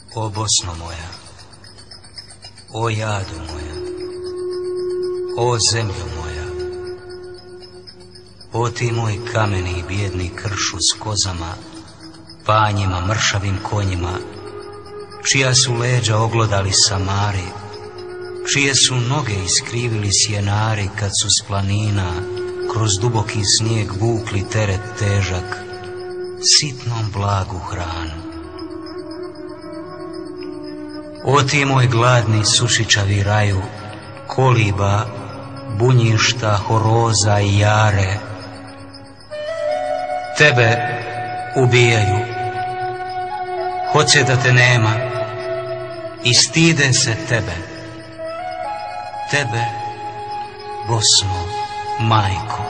O Bosno moja, o jado moja, o zemljo moja, o ti moj kameni i bijedni kršu s kozama, panjima, mršavim konjima, čija su leđa oglodali samari, čije su noge iskrivili sjenari kad su s planina kroz duboki snijeg vukli teret težak, sitnom blagu hranu. O ti moj gladni sušičavi raju, koliba, bunjišta, horoza i jare, tebe ubijaju, hoće da te nema i stide se tebe, tebe, Bosno, majko.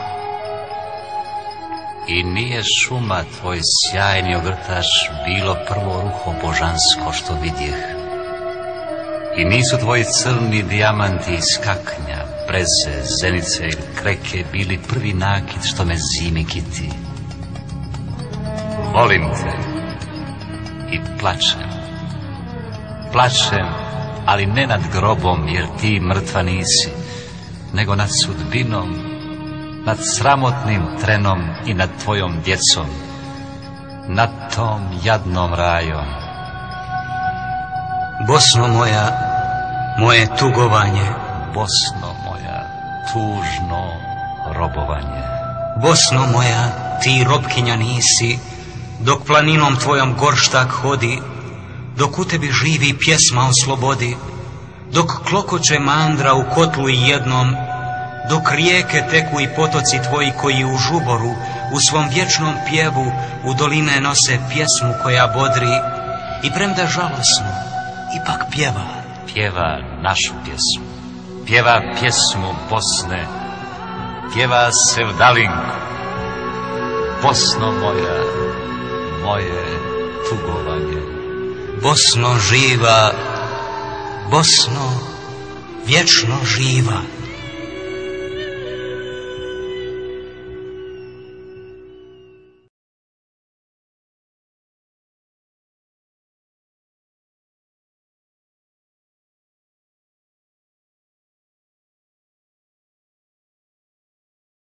I nije šuma tvoj sjajni ogrtaš bilo prvo ruho božansko što vidjeh. I nisu tvoji crni dijamanti iz kaknja, breze, zenice ili kreke bili prvi nakit što me zimi kiti. Volim te i plačem. Plačem, ali ne nad grobom jer ti mrtva nisi, nego nad sudbinom, nad sramotnim trenom i nad tvojom djecom, nad tom jadnom rajom. Bosno moja, moje tugovanje, Bosno moja, tužno robovanje. Bosno moja, ti robkinja nisi, dok planinom tvojom gorštak hodi, dok u tebi živi pjesma o slobodi, dok klokoće mandra u kotlu i jednom, dok rijeke teku i potoci tvoji koji u žuboru, u svom vječnom pjevu u doline nose pjesmu koja bodri i premda žalosno, ipak pjeva. Pjeva našu pjesmu, pjeva pjesmu Bosne, pjeva sevdalinku. Bosno moja, moje tugovanje. Bosno živa, Bosno vječno živa.